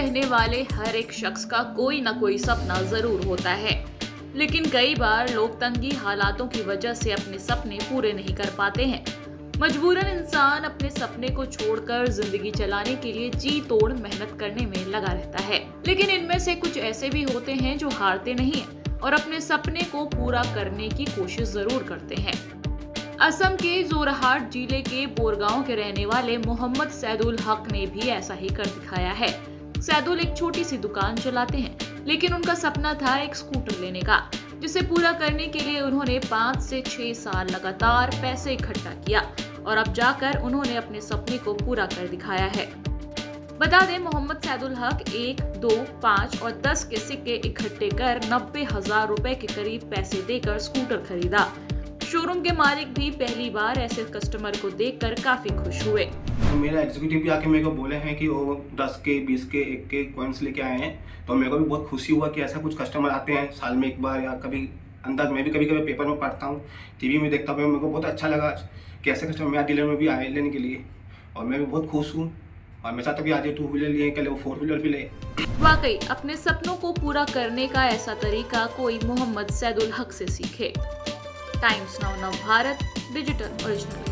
रहने वाले हर एक शख्स का कोई न कोई सपना जरूर होता है, लेकिन कई बार लोग तंगी हालातों की वजह से अपने सपने पूरे नहीं कर पाते हैं। मजबूरन इंसान अपने सपने को छोड़कर जिंदगी चलाने के लिए जी तोड़ मेहनत करने में लगा रहता है, लेकिन इनमें से कुछ ऐसे भी होते हैं जो हारते नहीं हैं और अपने सपने को पूरा करने की कोशिश जरूर करते हैं। असम के जोरहाट जिले के बोरगांव के रहने वाले मोहम्मद सैदुल हक ने भी ऐसा ही कर दिखाया है। सैदुल एक छोटी सी दुकान चलाते हैं, लेकिन उनका सपना था एक स्कूटर लेने का, जिसे पूरा करने के लिए उन्होंने 5 से 6 साल लगातार पैसे इकट्ठा किया और अब जाकर उन्होंने अपने सपने को पूरा कर दिखाया है। बता दें, मोहम्मद सैदुल हक 1, 2, 5 और 10 के सिक्के इकट्ठे कर 90,000 रुपए के करीब पैसे देकर स्कूटर खरीदा। शोरूम के मालिक भी पहली बार ऐसे कस्टमर को देखकर काफी खुश हुए। तो मेरा एग्जीक्यूटिव भी आके मेरे को बोले हैं कि वो 10 के 20 के 1 के कॉइन्स लेके आए हैं, तो मेरे को भी बहुत खुशी हुआ कि ऐसा कुछ कस्टमर आते हैं साल में एक बार, या कभी अंदाज मैं भी कभी कभी पेपर में पढ़ता हूँ, टीवी में देखता हूँ। मेरे को बहुत अच्छा लगा कि ऐसे कस्टमर मेरा डीलर में भी आए लेने के लिए, और मैं भी बहुत खुश हूँ। और मैं चाहता हूँ कि आज 2 व्हीलर लिए, कल वो 4 व्हीलर भी ले। वाकई अपने सपनों को पूरा करने का ऐसा तरीका कोई मोहम्मद सैदुल हक से सीखे। Times Now Bharat digital original.